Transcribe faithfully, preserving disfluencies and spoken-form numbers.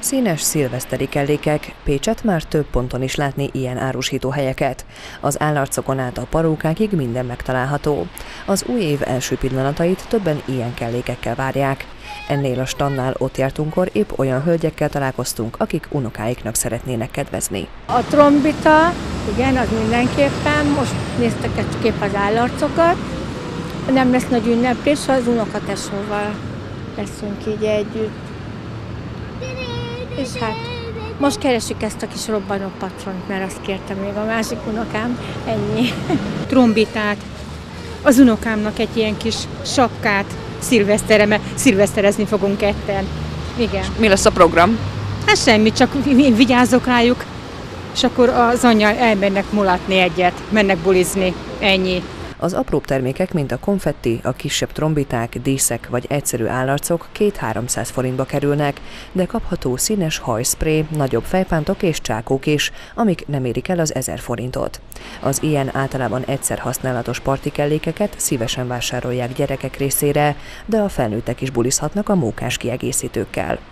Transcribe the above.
Színes szilveszteri kellékek, Pécset már több ponton is látni ilyen árusító helyeket. Az állarcokon át a parókákig minden megtalálható. Az új év első pillanatait többen ilyen kellékekkel várják. Ennél a standnál ott jártunkkor épp olyan hölgyekkel találkoztunk, akik unokáiknak szeretnének kedvezni. A trombita, igen, az mindenképpen. Most néztek egy az állarcokat. Nem lesz nagy ünneplés, az unokatesóval leszünk így együtt. És hát most keresjük ezt a kis robbanó patront, mert azt kérte még a másik unokám, ennyi. Trombitát, az unokámnak egy ilyen kis sapkát, szilveszterre, mert szilveszterezni fogunk ketten. Igen. Mi lesz a program? Hát semmi, csak én vigyázok rájuk, és akkor az anyja elmennek mulatni egyet, mennek bulizni, ennyi. Az apróbb termékek, mint a konfetti, a kisebb trombiták, díszek vagy egyszerű állarcok kétszáz-háromszáz forintba kerülnek, de kapható színes hajszpré, nagyobb fejpántok és csákók is, amik nem érik el az ezer forintot. Az ilyen általában egyszer használatos partikellékeket szívesen vásárolják gyerekek részére, de a felnőttek is bulizhatnak a mókás kiegészítőkkel.